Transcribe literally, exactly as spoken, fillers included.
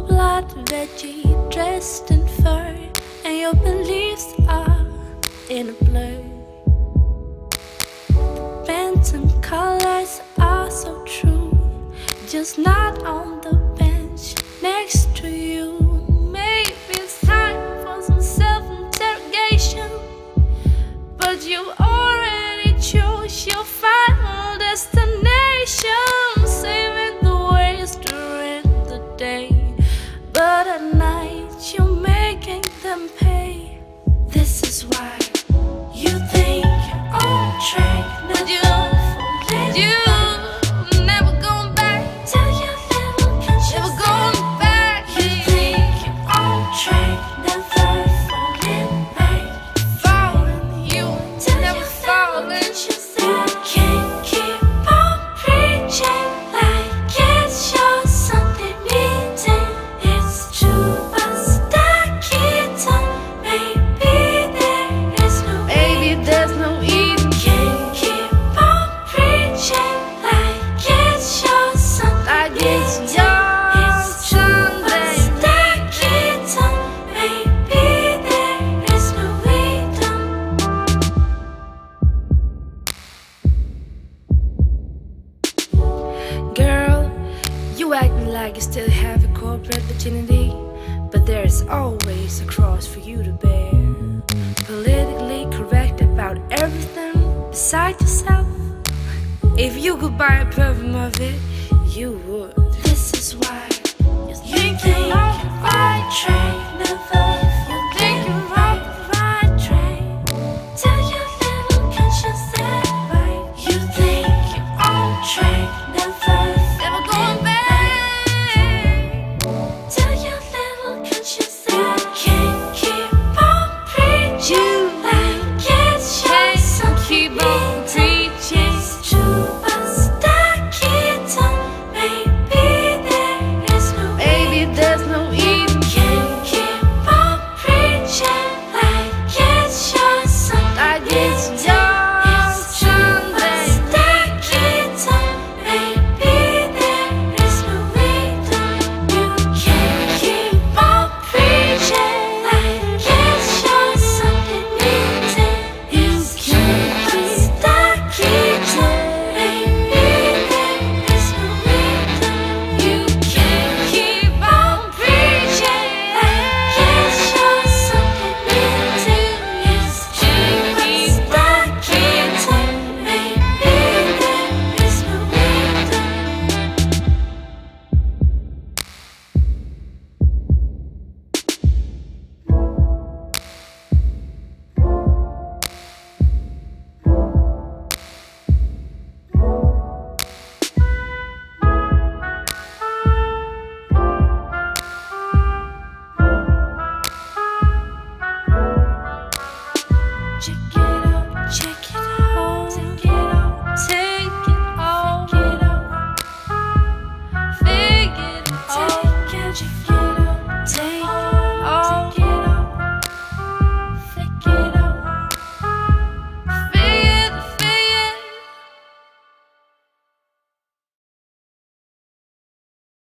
full-blood veggie dressed in fur, and your beliefs are in a blur. The bands and colors are so true, just not on the bench next to you. Maybe it's time for some self-interrogation, but you already chose your final destination, saving the ways during the day, but at night you're making them pay. This is why you think you're on track, but you, you never going back. Tell your little conscience never going back. You think you're on track, never falling back. Falling, you never falling. You can't keep on preaching like it's your Sunday meeting. It's true, but stuck it on. Maybe there is no maybe there's no eating. Can't keep on preaching like it's your Sunday. Like it's your Sunday. Stuck it on. Maybe there is no freedom. Girl, you acting like you still have a corporate virginity, but there's always a cross for you to bear. Politically correct about everything beside yourself. If you could buy a perfume of it, you would. This is why you think you're on the right track.